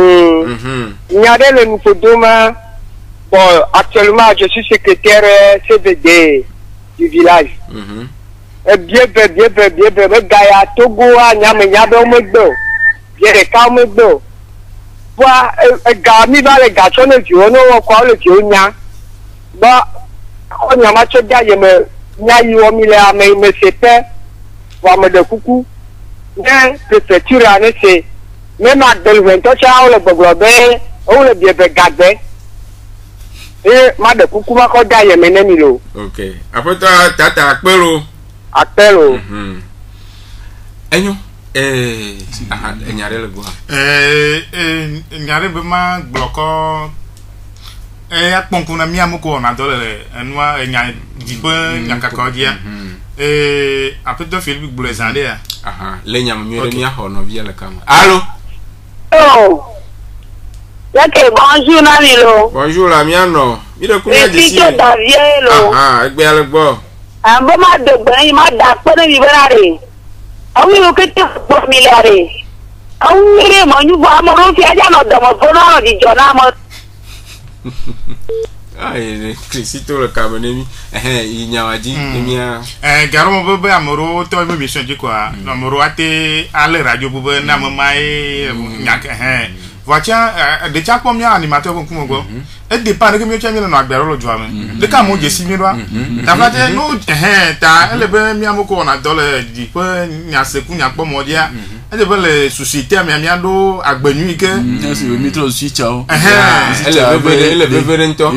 nyade le nfodo ma bon actuellement je suis secrétaire CVD du village bien me gaya Togo a nyame nyabe o megbo bien de ka megbo wa ga mi ba le ga chone ju ono wo kwa le ti onya ba o nyama cho da ye me nya yi wo mi le ame me sepe wa me de kuku ne préfecture ane se même à delven to cha o le gbogbo be o le bien be gagbe ma de kuku ma ko da ye me ne mi lo okay apoto tata apero enyo nyare le gwa nyare be ma bloko akpɔnkun na mia moko na dɔ le enua enya dipe nyakaka dia apetɔ Philippe gblɔ zan de ya le nyamnyuɛ de mia xɔ nɔvia le kama allo Yake bonjour nani lo. Bonjour la miano. Mi de kunya disi. Ti ta vie lo. Egbe ale gbo. Ambo ma de gbe ma da pe ni berare. Awi o ke te po mi lare. Awi re mo nyu ba mo ro fi aja no do mo fo no di jona mo. Ai Crisito le kabonemi. Inyawaji emia. Garo mo be amoro to me mission ji kwa. Amoro ate ale radio bube na mo mai nyak Voiture de cha pom ya animateur kon kumo go e dépend de que mi chami no agbero lo joame de ka mo je si mi doa ta fate no ta ele be mi amoko na dole di pe nya seku nya pom mo dia e de be le société mi amiado agbenu ike c'est le métro aussi ciao ele be nto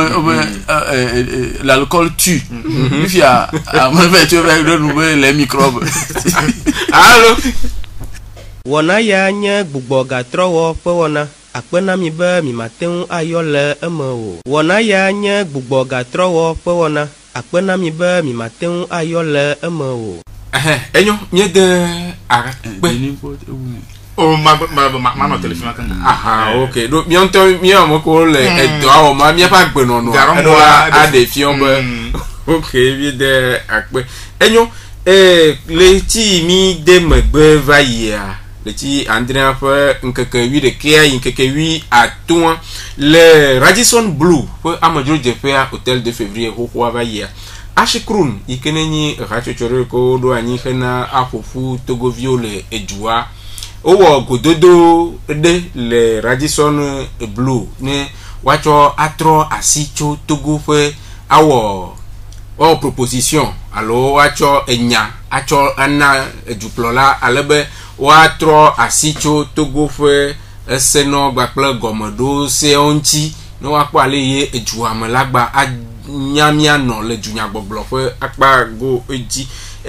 l'alcool tue il y a tu vas renouveler les microbes allô Wɔna ya nye gbugbɔgatrɔwɔ ƒe wɔna akpena mi be mi mate ŋu ayɔ le eme o. Wɔna ya nye gbugbɔgatrɔwɔ ƒe wɔna akpena mi be mi mate ŋu ayɔ le eme o. Enyo nye de akpe. O ma no téléphone kan. OK. Donc bientôt mi amoko le edo awo ma mi pa gbe no no. Edo a de fion be. OK, bi de akpe. Enyo le ti mi de megbe va ya. Le ti Andrea fe nkeke 8 de kia nkeke 8 à toi le Radisson Blue fe amajo je fe hôtel de février ho ho va ya Ashikrun ikenenyi rachochore ko do anyi hena afofu Togo Viole ejua owo gododo de le Radisson Blue ne wacho atro asicho Togo fe awo o proposition alors wacho enya acho ana ejuplola alebe watro asicho Togo fe eseno gbakple gomedo se onti no akpa le ye ejuame lagba anyamia no le junya gboglo fe akpa go eji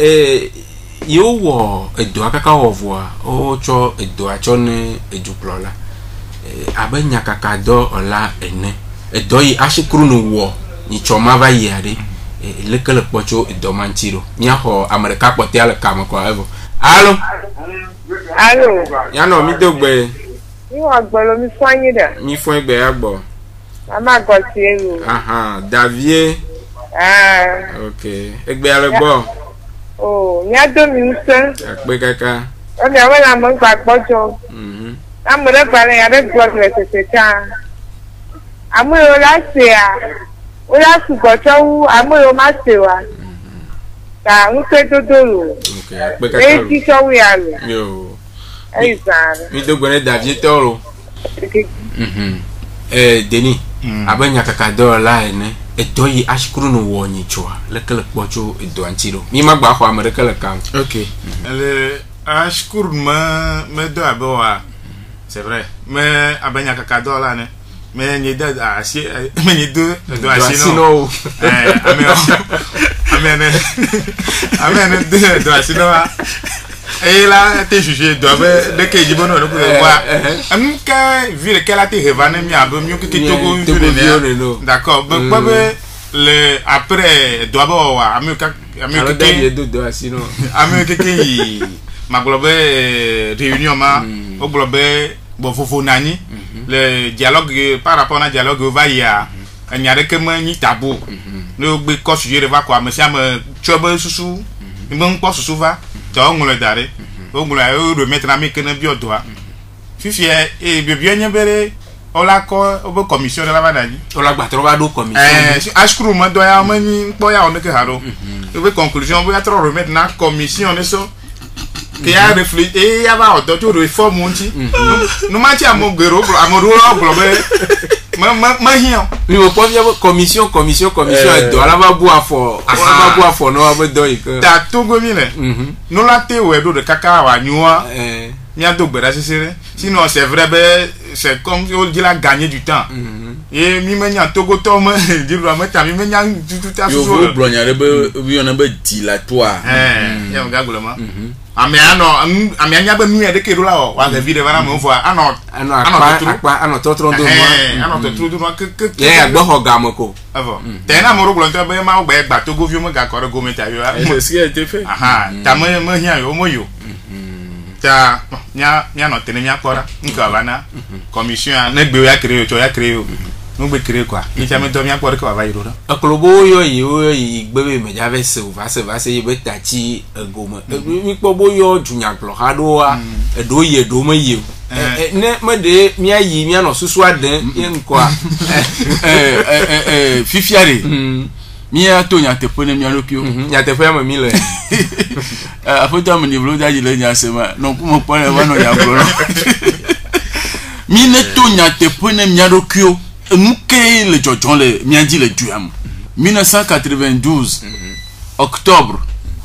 yo wo edo akaka wovoa o cho edo acho ne ejuplola abenya kaka do ola ene edo yi Ashikru no wo ni choma va yare lekele kpocho edo mantiro mia ho America kpote ale kam ko evo allo Allô. Ya no mi dogbe. Mi wa gbolo mi fanye da. Mi fun egbe agbo. Mama go ti ero. Davie. OK. Egbe ale gbo. Oh, mi ado mi nse. Akpe kaka. O mi awe la mo gba gbojo. Amore pare ya be gbo le tete ta. Amore la se a. O la su gbojo wu amore ma se wa. Ta nse dodoro. OK. Akpe kaka. E ti so wi alo. Yo. Exact. Mi dogbe Davie toro. Deni. Abenya kaka do la ene. Edo yi Ashikru no wo nyi choa. Lekele kpocho edo antiro. Mi magba ho America le kam. OK. Le Ashikru me do aboa. C'est vrai. Mais abenya kaka do la ne. Mais ni de asi mais ni de do asino. Amen de do asino. Et là, t'es jugé, de que j'ai bon, on peut voir. Que vu lequel a été révané, mi a mieux que Togo. D'accord. Le après, doit avoir mieux que ma globe réunion ma au globe bon fofo nani le dialogue par rapport au dialogue va y a il y a que moi ni tabou le be ko sujet va quoi mais ça me chobe susu me ko susu va to ngule dare o ngule o remettre na me que na bio doa fifi e bien nyebere o la ko o be commission de la badani o la gba tro ba do commission Ashikru mo do ya mani po ya on ke haro o be conclusion bo ya tro remettre na commission ne so que a réfléchi et ya va auto réforme onti no manti amogero amoro globe ma hian mi mo po via commission do ala ba bu afo no ba do iko ta Togo mi le no la te we do de kaka wa nyua mi a do gbera sisire sinon c'est vrai c'est comme on dit la gagner du temps et mi menya Togo to me dire la meta mi menya tout à yo blogna be bi on be dilatoire ya on gagolema ame anya be nu ya de ke do la o wa vie de bana mo fo ano totro do ano totro do ke ya gbo ho ga moko avo te na mo ro glo nto be ma o gba to go vi mo ga ko go mi ta yo si a été fait aha ta mo hia yo mo yo ta nya no tene nya kora nka bana commission na gbe ya kreo cho ya kreo no gbe kreo kwa ni cha me do nya kora ko ba yiro do aklobo yo yi gbebe me ja ve se va se yi be tachi egoma mi po bo yo junya glo ha do wa do ye do ma ye ne me de mi ayi mi ano susu aden yen kwa fifiare mi a to nya te pone mi alopio nya te fa mi le afota mi blo da jile nya sema no ku mo pone wa no ya blo mi ne to nya te pone mi alopio muke le jojon le mi andi le duam 1992 octobre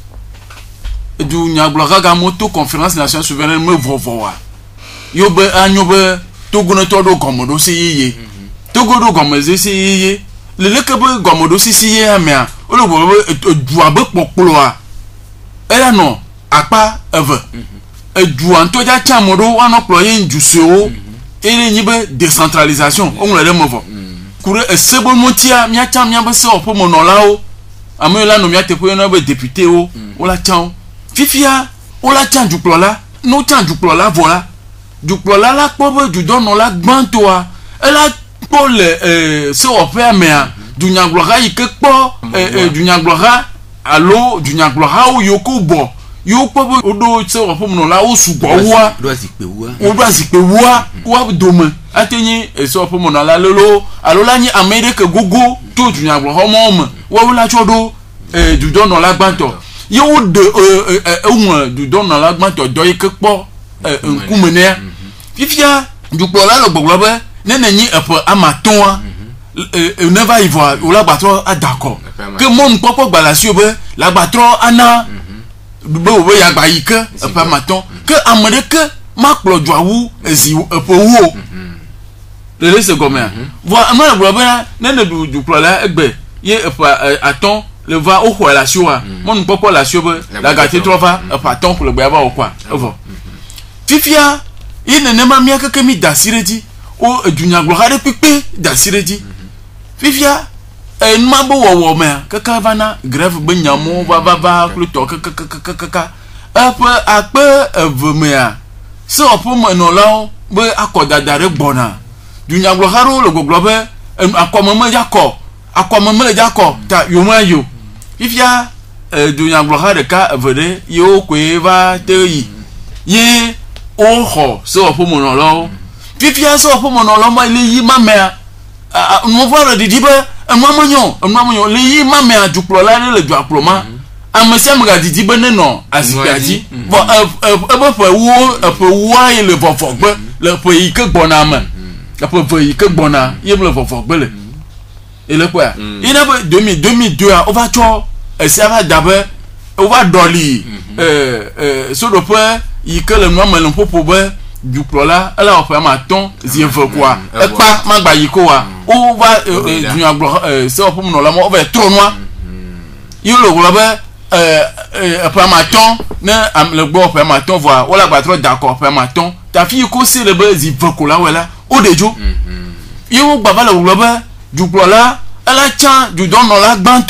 du nya gloga moto conférence nationale souveraine me vovoa yo be anyobe togo no todo gomodo si yiye togo do gomodo si yiye le kebe gomodo si yiye amia o lo bo du abe popolo a era no apa eve du anto ja chamodo wa no ploye njuseo ere nyibe décentralisation on le movo kure esebo montia mia cham mia be se opo monolao amola no mia tepo no be député o la chan fifia o la chan du plola no chan du plola voilà du plola la pobe du don no la gbantoa ela po le se opo amea du nyagloga ikekpo du nyagloga allo du nyagloga o yokubo yo pobe odo se opo monolao o sugbo wa do asipe wa o do asipe wa dome atenyi se opo monolao lolo allo la ni Amerique gogo to du nyagloga mo wa la chodo du don no la gbanto yo de du don no la gbanto do ikekpo nkumene fifia du plola lo gbogbo be nene nyi epo amaton never ivoire o la gbatro a d'accord que mon popo gbalasio be la gbatro ana be o be ya gba yike epo amaton que Amerique ma kplo dwawu ezi epo wo le se gomea voilà ma gbogbo nene du plola egbe ye epo aton le va au quoi la choua mon popo la choua la gâté trova pas tant pour le boyaba au quoi fifia il ne m'a mis que mi dasiredi o dunya gloire pipe dasiredi fifia ma bo wo me kaka vana grève benyamo va pluto kaka ape evemea so opo mo no lawo be akodadare gbona dunya gloire le goglobe akomama jako ta yomayo fifia dunya gloire ka vede yo kweva teyi ye oho so opo mo no lo fifia so opo mo no lo ma le yi mamea no vara didibe amamanyo le yi mamea duplo la le duaploma amese mga didibe ne no asipiaji bo ebe pe wo le vovogbe le pe yi ke gbona ma le pe yi ke gbona ye le vovogbe le ele quoi il a 2002 on va cho ça va d'abord on va doli so do point il que le nom le popo be du plola ala on fait maton zieve quoi e pa magba yiko wa on va du aglo so pour no la mo va trop noir il le globe après maton na le gbo après maton voir on la ba trop d'accord après maton ta fille ko c'est le be zieve quoi là voilà au dejo il ba le globe du plola elle a tient du don dans la gbanto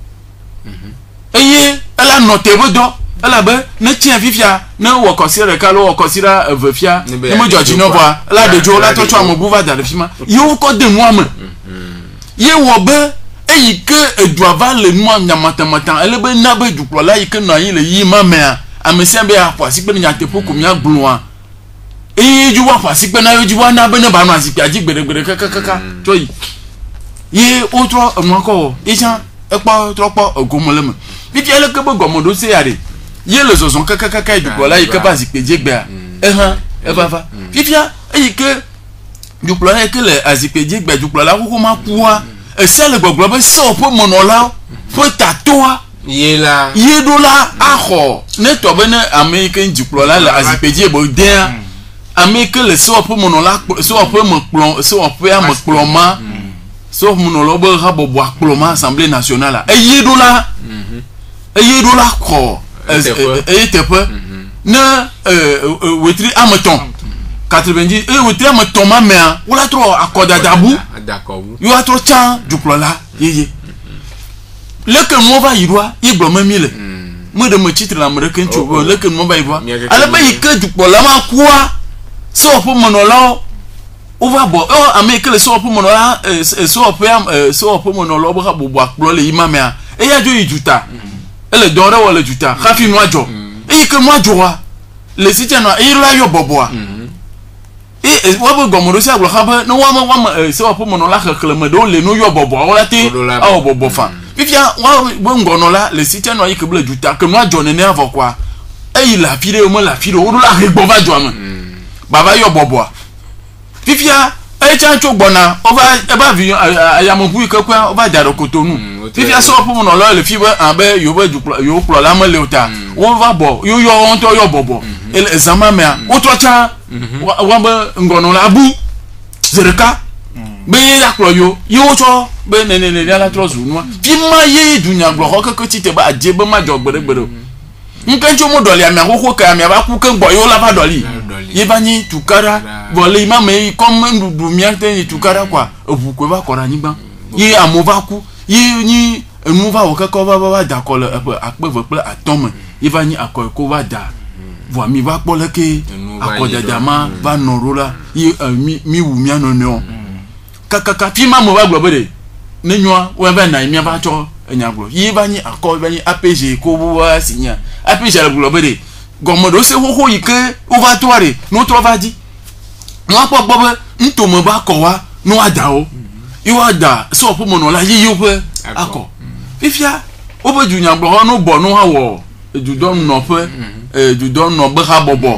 eye elle a noté bodo elle a be ne tient vivia ne wo considère kalo wo considère vefia ne mo joji no boa la de jo la to to amobu va dans le film yo ko de moi me ye wo be eyi ke eduava le moi nyamatamata elle be na be du plola yi ke na yi le yi mame amesi be apo asi pe nya tepo kumia gluan eyi ju wa fasi pe na yo ju wa na be ne ba no asi pe aji gbere kaka to yi ye otro mwako ijan epa tropo ogomoleme bibi ele ke bo gomodo se yare ye le zozon kaka du plola yi ke ba zipeje gbe e va fifia e ke du plola ke le azipeje gbe du plola ko ma kuwa e se le gbogbo be so po monola po tatoa ye dola aho ne to be ne American du plola le azipeje bo den American le so po monola so po mo plon so po ya mo ploma sauf mon lobo rabo bois ploma assemblée nationale e yedola ko e tepe na wetri amaton 90 wetri amaton ma me wala tro akoda dabu yo atro chan duplola yeye leke mo va yirwa igbo mamile mo de mo titre la américain tu leke mo va yirwa ala ba yike duplola ma kwa so po monola o va bo américain le so po monola so po monola bo ka bo akplo le imamea e ya jo yijuta ele dore wala juta khafi no ajo e ke mo ajowa le site no e la yo boboa e wa bo gomodo si aglo khaba no wa so po monola khakle me don le no yo boboa wala ti a bobo fa fifia wa bo ngono la le site no e ke bla juta ke mo ajo ne ne avo kwa e la fire o mo la fire o la gbo va jo am baba yo boboa fifia e chan cho gbona o va e ba vi ayamo bu ikekwa o va daro kotonu fifia so po mo lo le fibe abe yo ba duplo yo plo la mo le ota o va bo yo on to yo bobo el examen me o to cha wa ba ngono la bu zereka be ya plo yo cho be ne la tro zunu fi ma ye dunya gbo ko ko ti te ba je be ma jo gbere nkan cho mo doli ami akoko ka ami abaku kan gbo yo la ba doli yebani tukara vole imame comme ndudu miante ni tukara kwa obukwe ba kora nigba yi amovaku yi ni enuva okako ba da kole apevo pe atome yebani akoko ba da vo mi ba poleke akodadama ba norola yi mi wu mi anono kakaka fima mo ba globere nenwa we ba na mi ba cho enyaglo yebani akọ bani APG ko wa sinya APG la globere gomodo se ho yike ovatoire no trovadi no apo bobo ntomo ba ko wa no ada o you ada so po mo no la yiyo pe akọ fifia oboju nya gbo no bo no hawo ejudon no pe ejudon no gbe ha bobo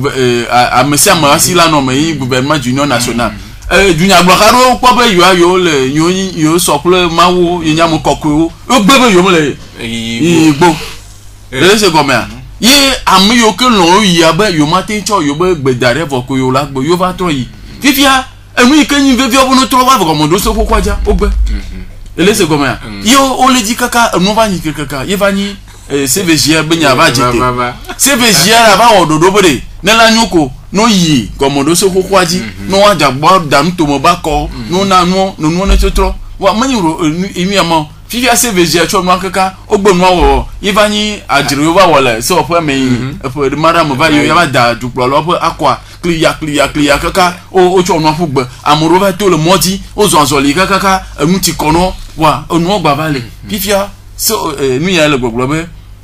amesi amasi la no me gouvernement union nationale junya gbo karo po be yo le yo sople mawo yinya mo kokoro o gbebe yo mo le igbo le se gomea ye ami yo ke lo yi abe yo matin cho yo be gbedare voko yo la gbo yo va to yi fifia enu ikenyin vevi obo to wa voko modo so kokwaja ogbe ele se goma yo o le di kaka enu va nyi kaka ye va nyi CVG be nya ba jete CVG ra ba ododo bere ne la nyuko no yi komodo so kokwaji no wa jagbo dam to mo ba ko no na no ne totro wa manyi ro emi ama fifia CVG cho no kaka ogbonu awo yevani ajiri yo ba wole so opo me opo de mara mo ba yo ya ba da duplo lo opo akwa clear kaka o cho no fugbe amuro ba to le moti o zonzoli kaka emuti kono wa onu ogba vale fifia so nu ya le gbogbo be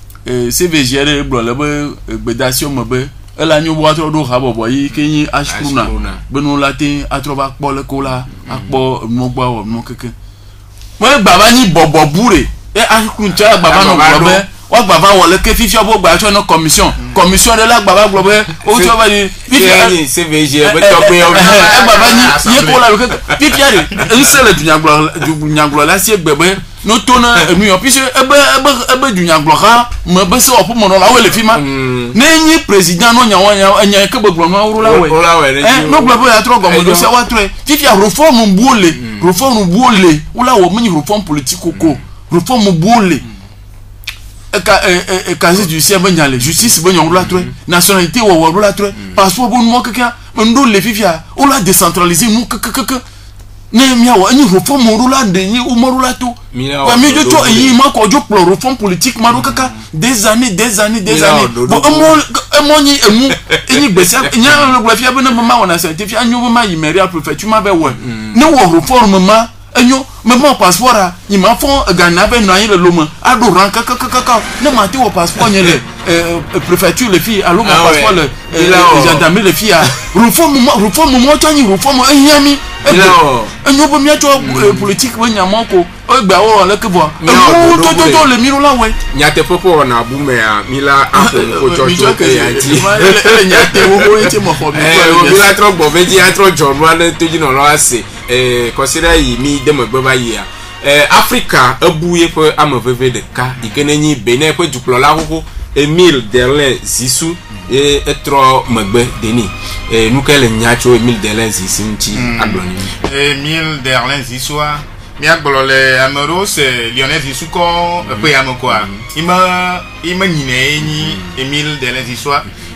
CVG le blo le be gbedasio mo be ela nyu bo atro do ha bobo yi kenyi ashkuna benu latin atro ba po le kola akpo mo gba wo mo keke mo baba ni bobo bure e akuncha baba no globe wa baba wole ke fifi obo gba cho no commission de la baba globe o cho ba ni fifi CVG be to pe o baba ni ye ko la lo ke fifi ari nsele dunyaglo la si egbebe no to na enu yo pise ebe dunyaglo ha mo be se opo mo no la wele fima na nyi president no nya ke gbogbo no awuru la we no globe ya tro gomo do se wa tre fifi reform buole ula wo mini reform politique ko reform buole casier judiciaire benyale justice benyon la tre nationalité wo la tre passeport bon mo kaka ndo le fifia o la décentraliser mu kaka ne miawo ani reform rula de ni o mo rula to wa mi jo to yi ma ko jo pro reform politique ma kaka des années bon emo ni emu eni gbese nya lo fia be na ma wona certificat anyo ma yi meria préfecture ma be wo ne wo reform ma enyo me mon passeport a ni ma fon gana be no yin le lomo ado ran kaka ne ma ti wo passeport nye le préfecture le fi alo ma passeport le gendarmerie le fi a reform mo to ni reform ehiami enyo bo mi acho politique we nya moko o gba wo le ke bo to le miro la we nya te popo na bu me a mila apo ko chocho ke anti nya te wo yin ti mo ko mi la tro gbo veji atro john wa le toji no lo ase consider yi mi de mo gbe ba yi Africa abuye pe amaveve de ka ikenenyi Benin pe duplo la koko Emile Derlin Zissou et etro magbe deni nukele nyacho Emile Derlin Zissou nti agloni Emile Derlin Zissou mi agbolole amoro c'est Lionel Zissou ko pe amoko ima nyine ni Emile Derlin Zissou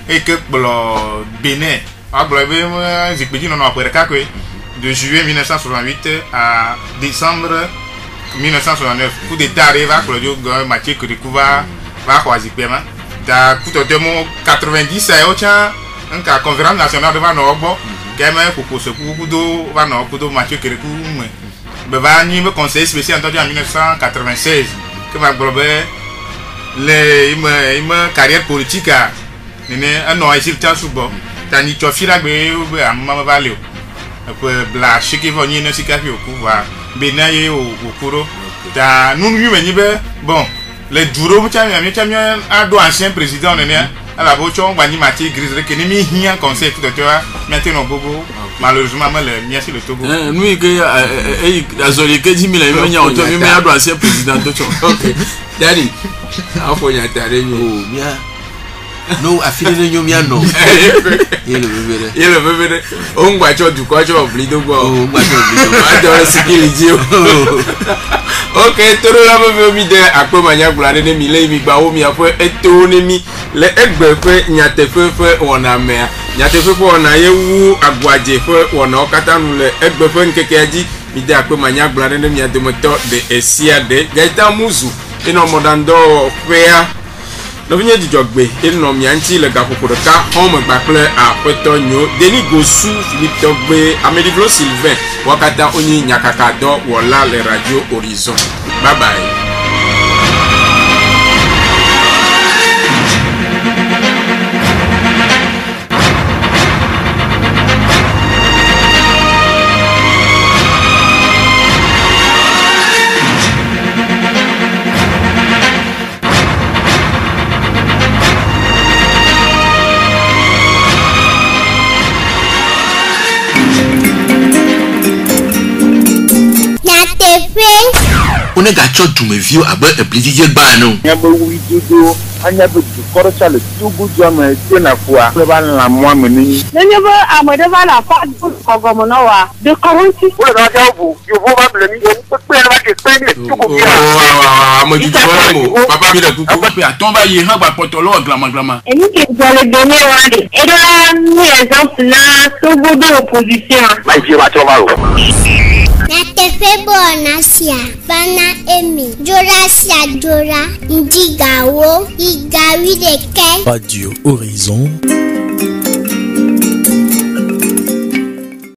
et que le Bénin a globé zikpedi non après kakwe de juillet 1968 à décembre 1969 coup d'état arrive à Claudio Mathieu Kirikou va choisir paiement da coup de mon 90 ça yo tient un conférence nationale de Vanobo Gamer pour ce coup do Vanobo Mathieu Kirikou va ni me conseil spécial entendu en 1996 que va globé les carrière politique à un an ici le subo tani chofira gbe amama value pour la chiki voni ne sikafi okuva benaye okuro ta nous lui meni be bon les duro mutami ado ancien président ne à la bochon bani mati grise que ni mi hia conseil tout de toi maintenant bobo malheureusement le mia sur le Togo nous que azoli que 10 000 menya auto mi ado ancien président to OK daddy afo nya tare oh mia no afile ne nyomia no yele bebere o ngwa cho du ko cho oblido go o ngwa cho oblido ma do sikiliji OK toro la bebe mi de akpomanya gbura ne mi le mi gba o mi afo eto ne mi le egbe fe nyate fe wona me nyate fe wona yewu agwaje fe wona okata nu le egbe fe nkeke aji mi de akpomanya gbura ne mi ademoto de esia de gaita muzu ino modando fea no vinye dijogbe ino mi anti le gakoko de ka home gbakle apeto nyo Denis Gosu Philippe Togbe Amedivlo Sylvain wakata oni nyakaka do wola le radio Horizon bye bye. On est gâteau du mévio à bas et plaisir bano. Nyabo widodo anyabe du korocha le Togo jama tena fois le ban la moi meni. Nyabo amade va la fa kogomono wa de koronti. Ola ga jabu yo vo ba ble mi yo pe la ke pe Togo bia. Mo di mo papa bi da kuku pe atomba yi ha gba potolo glama. Eni ke jole donner wa de. Et là ni exemple là Togo de opposition. Mai ji ba to ba o. Na tefe bonasia bana emi jorasia jora ndigawo igawi de ke Radio Horizon